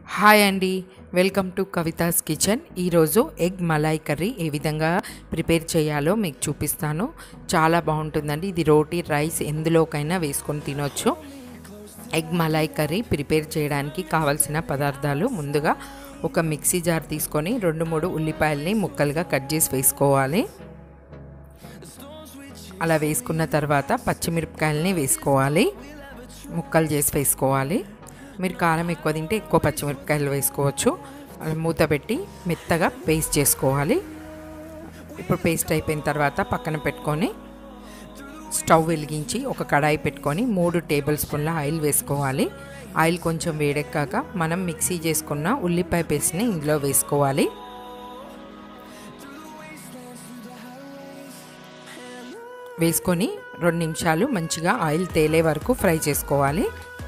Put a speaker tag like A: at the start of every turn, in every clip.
A: Hi అండి, welcome to Kavitha's kitchen. ఈరోజు egg malai curry ఏ విధంగా ప్రిపేర్ చేయాలో మీకు చూపిస్తాను. చాలా బాగుంటుందండి. ఇది రోటీ, రైస్ ఎందులోకైనా వేసుకొని తినొచ్చు. ఎగ్ మలాయ్ కర్రీ ప్రిపేర్ చేయడానికి కావాల్సిన పదార్థాలు: ముందుగా ఒక మిక్సీ జార్ తీసుకొని 2-3 ఉల్లిపాయల్ని ముక్కలుగా కట్ చేసి వేసుకోవాలి. అలా వేసుకున్న తర్వాత పచ్చిమిరపకాయలని వేసుకోవాలి, ముక్కలు చేసి వేసుకోవాలి. మీరు కారం ఎక్కువ తింటే ఎక్కువ పచ్చిమిరపకాయలు వేసుకోవచ్చు. మూత పెట్టి మెత్తగా పేస్ట్ చేసుకోవాలి. ఇప్పుడు పేస్ట్ అయిపోయిన తర్వాత పక్కన పెట్టుకొని స్టవ్ వెలిగించి ఒక కడాయి పెట్టుకొని 3 టేబుల్ స్పూన్ల ఆయిల్ వేసుకోవాలి. ఆయిల్ కొంచెం వేడెక్కాక మనం మిక్సీ చేసుకున్న ఉల్లిపాయ పేస్ట్ని ఇందులో వేసుకోవాలి. వేసుకొని 2 నిమిషాలు మంచిగా ఆయిల్ తేలే వరకు ఫ్రై చేసుకోవాలి.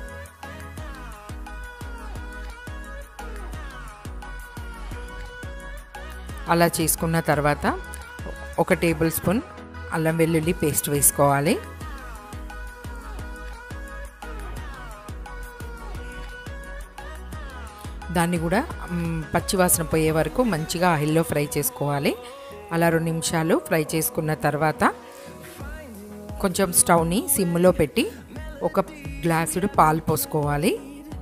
A: అలా చేసుకున్న తర్వాత 1 టేబుల్ స్పూన్ అల్లం వెల్లుల్లి పేస్ట్ వేసుకోవాలి. దాన్ని కూడా పచ్చివాసన పోయే వరకు మంచిగా ఆయిల్లో ఫ్రై చేసుకోవాలి. అలా 2 నిమిషాలు ఫ్రై చేసుకున్న తర్వాత కొంచెం స్టవ్ని సిమ్లో పెట్టి 1 గ్లాసుడు పాలు పోసుకోవాలి.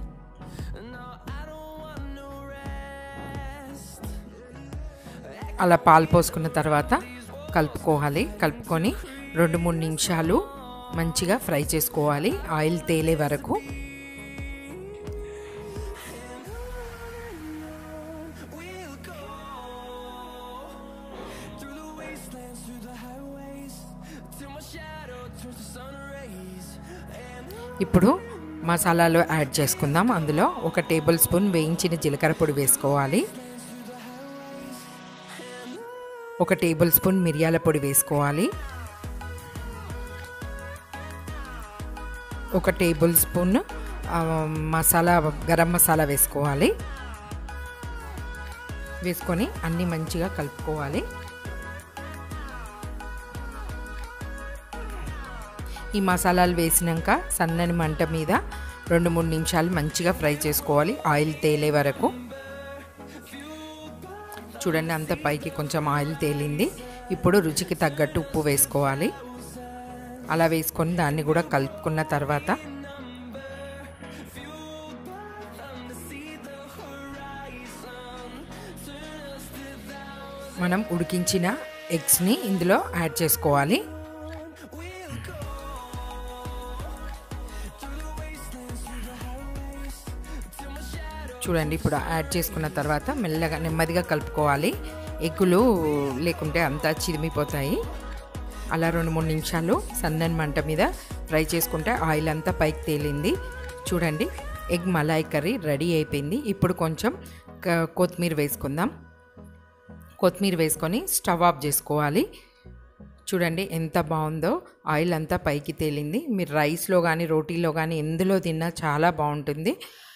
A: అలా పాలు పోసుకున్న తర్వాత కలుపుకోవాలి. కలుపుకొని 2-3 నిమిషాలు మంచిగా ఫ్రై చేసుకోవాలి ఆయిల్ తేలే వరకు. ఇప్పుడు మసాలాలు యాడ్ చేసుకుందాం. అందులో 1 టేబుల్ స్పూన్ వేయించిన జీలకర్ర పొడి వేసుకోవాలి. 1 టేబుల్ స్పూన్ మిరియాల పొడి వేసుకోవాలి. 1 టేబుల్ స్పూన్ గరం మసాలా వేసుకోవాలి. వేసుకొని అన్నీ మంచిగా కలుపుకోవాలి. ఈ మసాలాలు వేసినాక సన్నని మంట మీద 2-3 నిమిషాలు మంచిగా ఫ్రై చేసుకోవాలి ఆయిల్ తేలే వరకు. చూడండి, అంత పైకి కొంచెం ఆయిల్ తేలింది. ఇప్పుడు రుచికి తగ్గట్టు ఉప్పు వేసుకోవాలి. అలా వేసుకొని దాన్ని కూడా కలుపుకున్న తర్వాత మనం ఉడికించిన ఎగ్స్ని ఇందులో యాడ్ చేసుకోవాలి. చూడండి, ఇప్పుడు యాడ్ చేసుకున్న తర్వాత మెల్లగా నెమ్మదిగా కలుపుకోవాలి. ఎగ్గులు లేకుంటే అంతా చిరిమిపోతాయి. అలా 2-3 నిమిషాలు సన్నని మంట మీద ఫ్రై చేసుకుంటే ఆయిల్ అంతా పైకి తేలింది. చూడండి, ఎగ్ మలాయ్ కర్రీ రెడీ అయిపోయింది. ఇప్పుడు కొంచెం కొత్తిమీర వేసుకుందాం. కొత్తిమీర వేసుకొని స్టవ్ ఆఫ్ చేసుకోవాలి. చూడండి ఎంత బాగుందో, ఆయిల్ అంతా పైకి తేలింది. మీరు రైస్లో కానీ రోటీలో కానీ ఎందులో తిన్నా చాలా బాగుంటుంది.